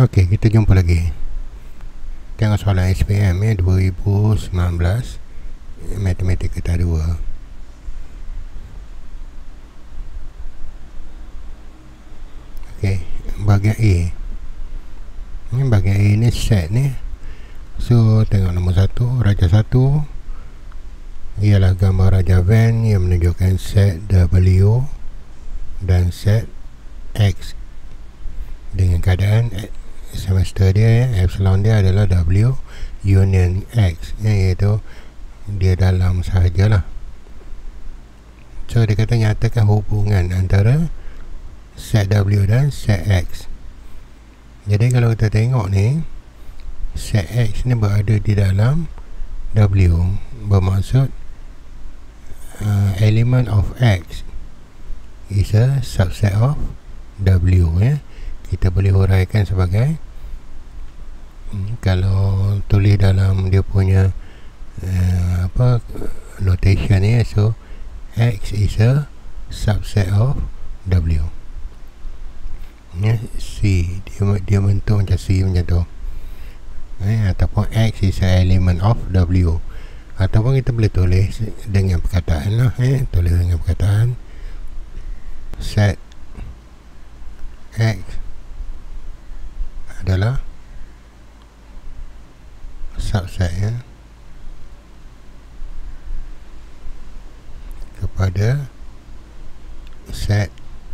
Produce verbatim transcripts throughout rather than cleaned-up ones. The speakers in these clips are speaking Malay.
Okey, kita jumpa lagi. Tengok soalan S P M ya, dua ribu sembilan belas, matematik kita dua. Okey, bahagian A. Ini bahagian A ni set ni. So, tengok nombor satu, raja satu ialah gambar raja Venn yang menunjukkan set W dan set X dengan keadaan semester dia ya, epsilon dia adalah W union X ya, iaitu dia dalam sahajalah. So dia kata nyatakan hubungan antara set W dan set X. Jadi kalau kita tengok ni, set X ni berada di dalam W, bermaksud uh, element of X is a subset of W ya. Kita boleh huraikan sebagai hmm, kalau tulis dalam dia punya uh, apa notation ni, so X is a subset of W ya. C dia, dia bentuk macam C macam tu eh, ataupun X is a element of W, ataupun kita boleh tulis dengan perkataan lah eh, tulis dengan perkataan set X adalah subset ya kepada set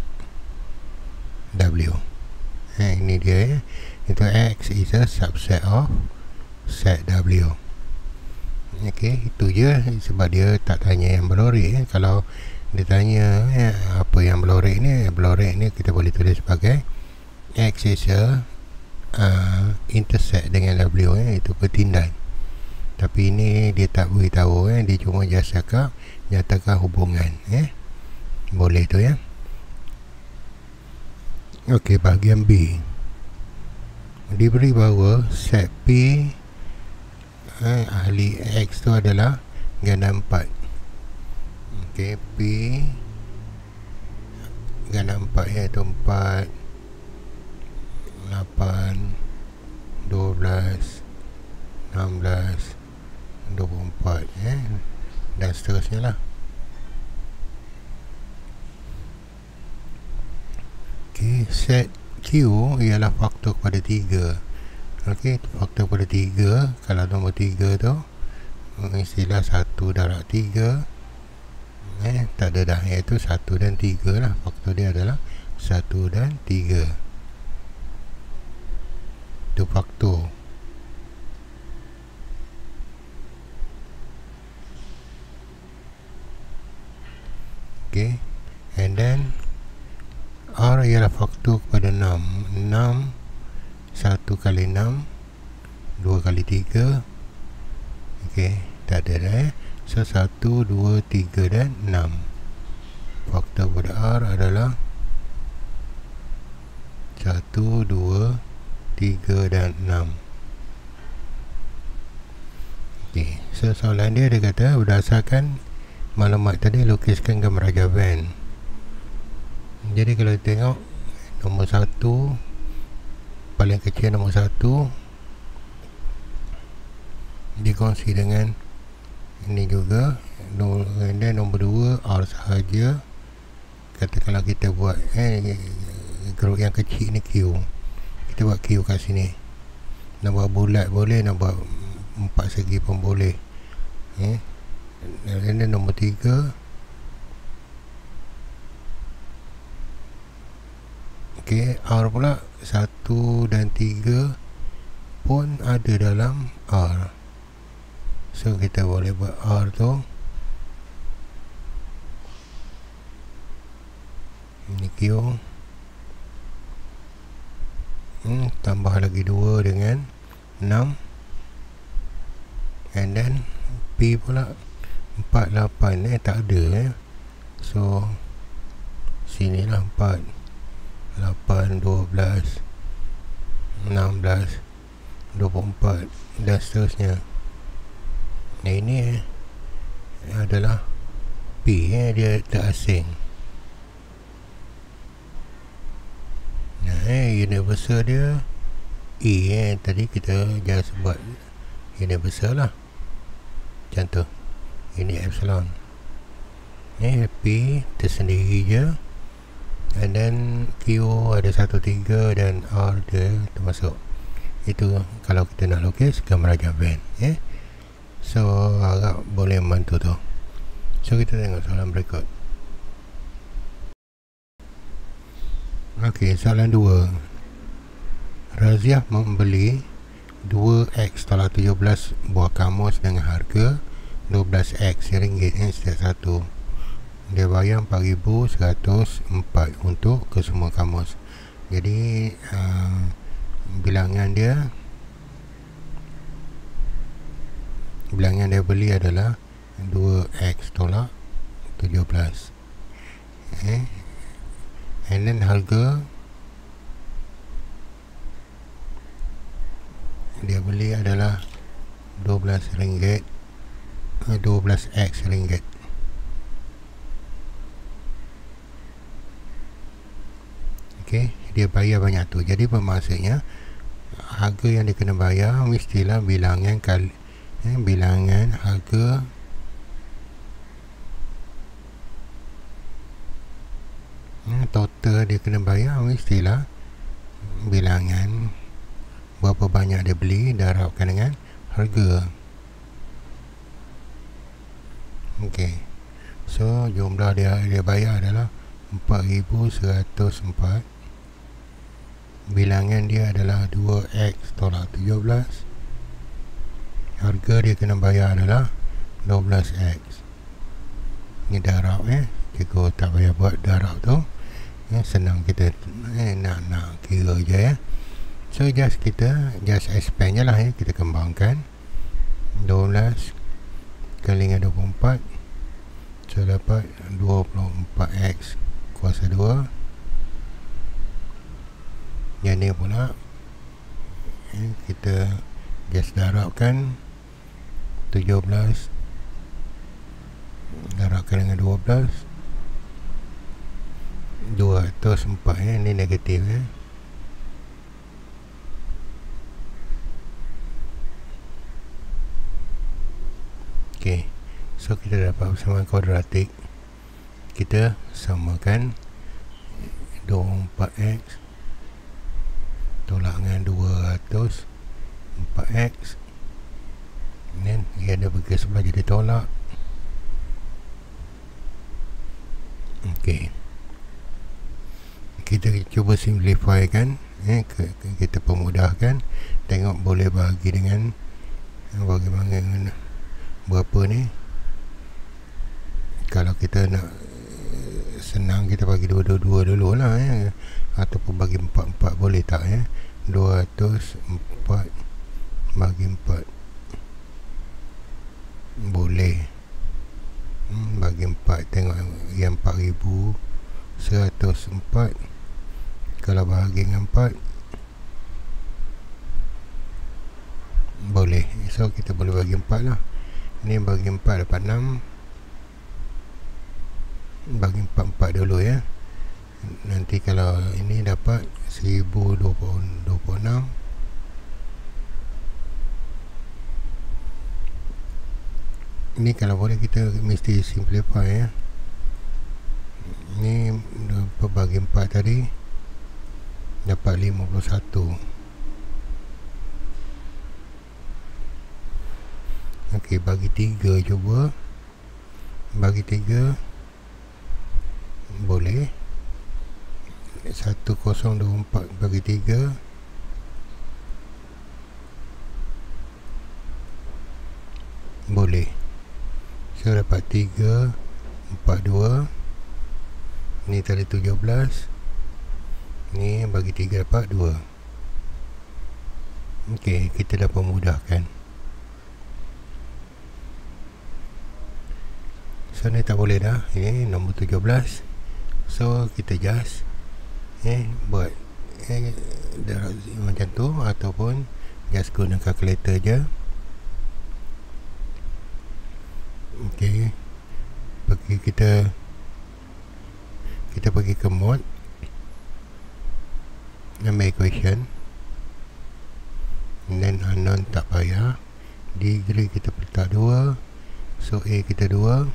W. Eh, ini dia ya. Itu X is a subset of set W. Okey, itu je. Sebab dia tak tanya yang berlorek ya. Kalau dia tanya ya, apa yang berlorek ni, berlorek ni kita boleh tulis sebagai X is a uh, intersect dengan W ya, itu pertindai. Tapi ini dia tak beritahu ya, dia cuma just cakap nyatakan hubungan ya. Boleh tu ya. Okey, bahagian B. Diberi bahawa set P eh, ahli X tu adalah ganda empat. Okey, P ganda empat iaitu empat, lapan, dua belas, enam belas, dua puluh empat eh, dan seterusnya lah. Okay, set Q ialah faktor kepada tiga. Ok, faktor kepada tiga. Kalau nombor tiga tu istilah satu darab tiga eh, tak ada dah, iaitu satu dan tiga lah. Faktor dia adalah satu dan tiga. Itu faktor. Ok, and then R ialah faktor kepada enam. enam, satu kali enam, dua kali tiga. Ok, tak ada dah eh. So, satu, dua, tiga dan enam. Faktor kepada R adalah satu, dua, tiga dan enam. Ok, so soalan dia, dia kata berdasarkan maklumat tadi, lukiskan gambar raja Venn. Jadi kalau tengok nombor satu, paling kecil nombor satu dikongsi dengan ini juga, dan nombor dua R sahaja. Katakanlah kita buat eh, grup yang kecil ni Q, kita buat Q kat sini. Nak buat bulat boleh, nak buat empat segi pun boleh eh. Dan nombor tiga, ok, R pula satu dan tiga pun ada dalam R. So kita boleh buat R tu ini Q, hmm, tambah lagi dua dengan enam, and then P pula empat, lapan eh, tak ada eh. So sinilah empat, lapan, dua belas, enam belas, dua puluh empat dan seterusnya. Nah, ini eh, adalah P eh, dia tak asing. Nah, eh, universal dia E eh, tadi kita just buat ini besar lah, macam tu. Ini epsilon, eh, P tersendiri je, and then Q ada satu tiga dan R dia termasuk. Itu kalau kita nak lukis gambar rajah band, eh. So agak boleh membantu tu. So kita tengok soalan berikut. Okey, soalan dua. Raziah membeli dua X tolak tujuh belas buah kamus dengan harga dua belas X ringgit eh, setiap satu. Dia bayar empat ribu seratus empat untuk kesemua kamus. Jadi uh, bilangan dia bilangan dia beli adalah dua X tolak tujuh belas, eh? And then harga dia beli adalah dua belas ringgit, dua belas X ringgit. Okay, dia bayar banyak tu. Jadi bermaksudnya harga yang dia kena bayar mestilah bilangan kali eh, bilangan harga eh, total dia kena bayar mestilah bilangan berapa banyak dia beli darabkan dengan harga. Okey, so jumlah dia dia bayar adalah empat ribu seratus empat. Bilangan dia adalah dua X tolak tujuh belas. Harga dia kena bayar adalah dua belas X. Ini darab, eh. Cikgu tak payah buat darab tu, eh, senang kita eh, nak nak kira je, eh. So just kita just expand je lah, eh. Kita kembangkan dua belas kali dengan dua puluh empat, so dapat dua puluh empat X kuasa dua. Yang ni pula, eh, kita just darabkan tujuh belas darabkan dengan dua belas, dua ratus empat, eh. Ini negatif, eh. Ok, so kita dapat persamaan kuadratik. Kita samakan dua puluh empat X tolak dengan dua ratus empat X, dan ia ada pergi sebelah jadi tolak. Ok, kita cuba simplify kan, eh, kita pemudahkan. Tengok boleh bagi dengan bagaimana, berapa ni. Kalau kita nak senang, kita bagi dua-dua dulu lah, eh. Ataupun bagi empat-empat boleh tak, ya? dua ratus empat bagi empat boleh. hmm, Bagi empat, tengok yang empat ribu seratus empat. Kalau bahagi dengan empat boleh. So kita boleh bagi empat lah. Ni bagi empat dapat enam. Bagi empat, empat dulu, ya. Nanti kalau ini dapat seribu dua puluh enam. Ini kalau boleh kita mesti simplify, ya. Ini bagi empat tadi dapat lima puluh satu. Ok, bagi tiga cuba. Bagi tiga boleh. Seratus dua puluh empat bagi tiga boleh. So dapat tiga empat dua. Ni tadi tujuh belas. Ni bagi tiga dapat dua. Ok, kita dah pemudahkan. So ni tak boleh dah. Ini nombor tujuh belas. So kita just eh buat eh darab macam tu, ataupun just guna kalkulator je. Ok, pergi kita kita pergi ke mode, ambil equation. then unknown tak payah. Degree kita letak dua, so A kita dua,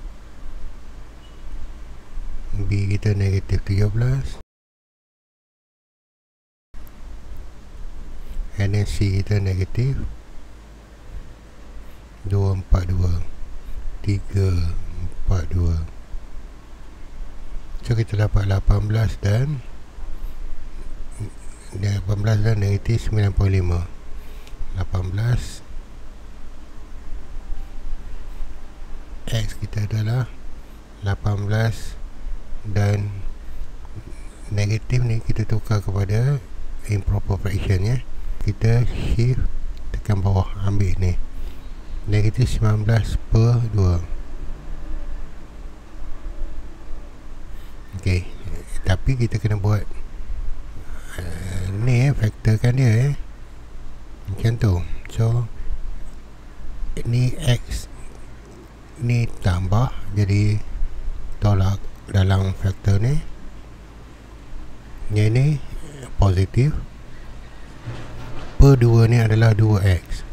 B kita negatif tujuh belas, and then C kita negatif dua empat dua, tiga empat dua. So kita dapat lapan belas dan lapan belas dan negatif sembilan puluh lima. lapan belas X kita adalah lapan belas dan negatif ni kita tukar kepada improper fraction ya. Kita shift tekan bawah, ambil ni negatif sembilan belas per dua. ok, tapi kita kena buat uh, ni eh, faktorkan dia eh macam tu. So ni X ni tambah, jadi tolak dalam faktor ni. Yang ni positif, per dua ni adalah dua X.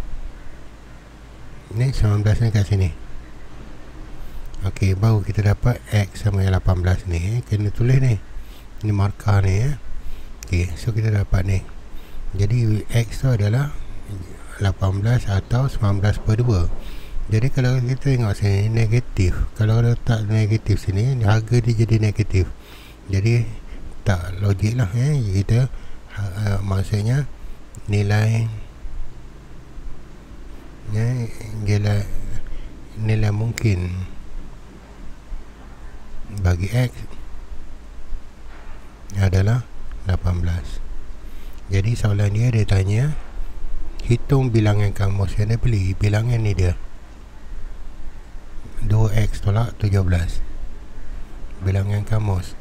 Ni sembilan belas ni kat sini. ok, baru kita dapat X sama yang lapan belas ni eh. Kena tulis ni, ni markah ni eh. ok, so kita dapat ni. Jadi X tu adalah lapan belas atau sembilan belas per dua. Jadi kalau kita tengok sini negatif, kalau letak negatif sini, harga dia jadi negatif. Jadi tak logik lah eh. Kita uh, maksudnya nilai ya, nilai nilai mungkin bagi X adalah lapan belas. Jadi soalan dia, dia tanya hitung bilangan kamus yang dia beli. Bilangan ni dia dua X tolak tujuh belas. Bilangan kamus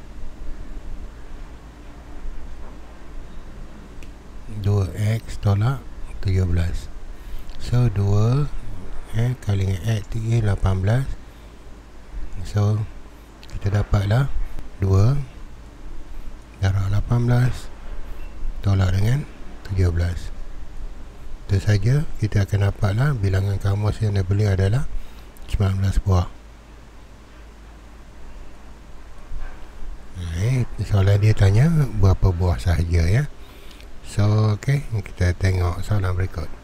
dua X tolak tujuh belas. So dua eh, kali dengan X ni lapan belas. So kita dapatlah dua darab lapan belas tolak dengan tujuh belas. Itu saja, kita akan dapatlah bilangan kamus yang dia beli adalah sembilan belas buah. Eh, soalan dia tanya berapa buah sahaja ya. So ok, kita tengok soalan berikut.